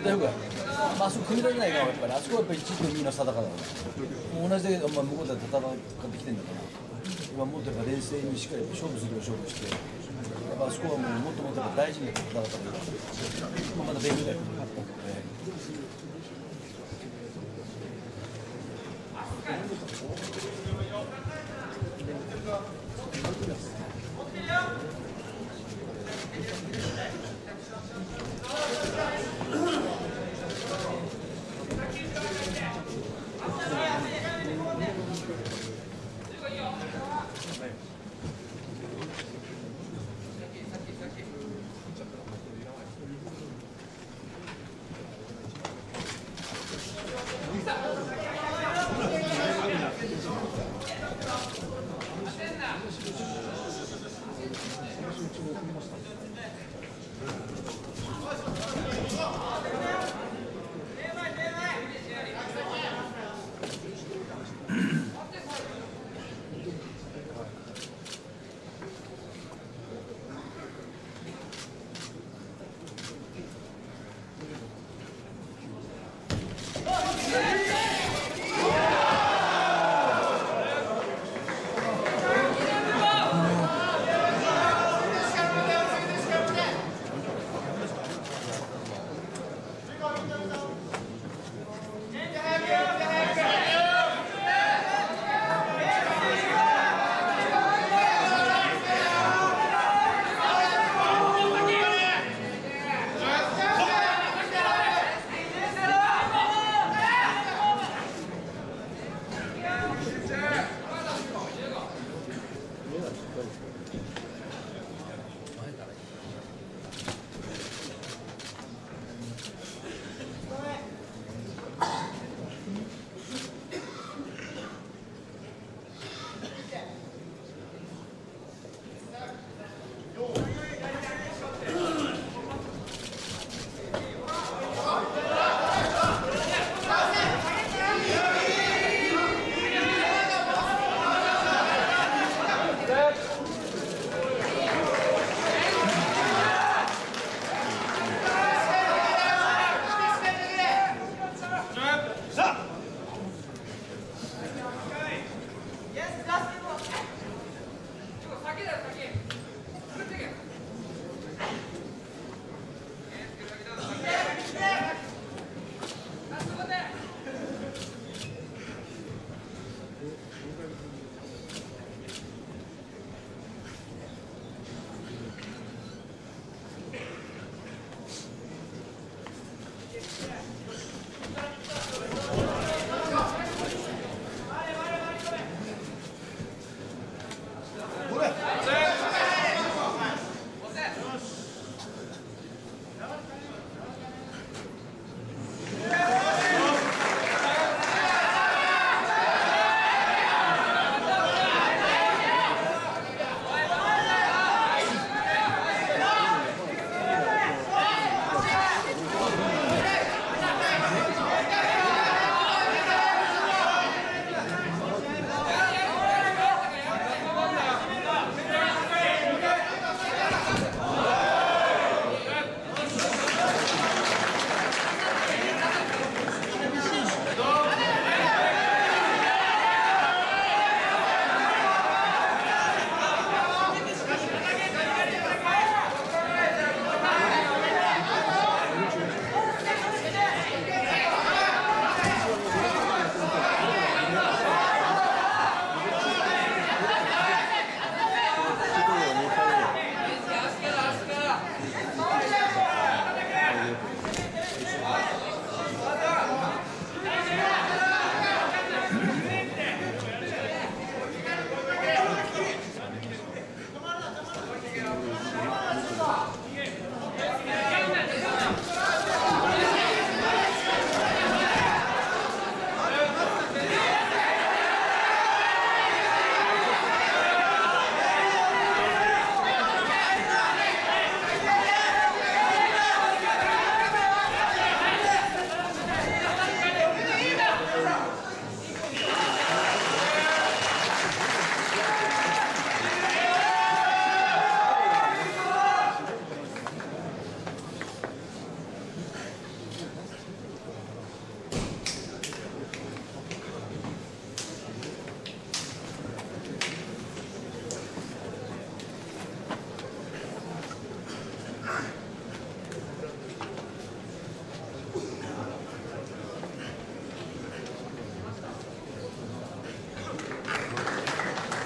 だよくまあ、あそこ組み立てないからやっぱりあそこはやっぱり1と2の差だから、もう同じだけど、まあ、向こうで戦ってきてるんだから、今もっとやっぱ冷静にしっかり勝負するよ勝負して、やっぱあそこはもうもっともっと大事に戦ったから、まだ勉強だよ。 うちも送りました。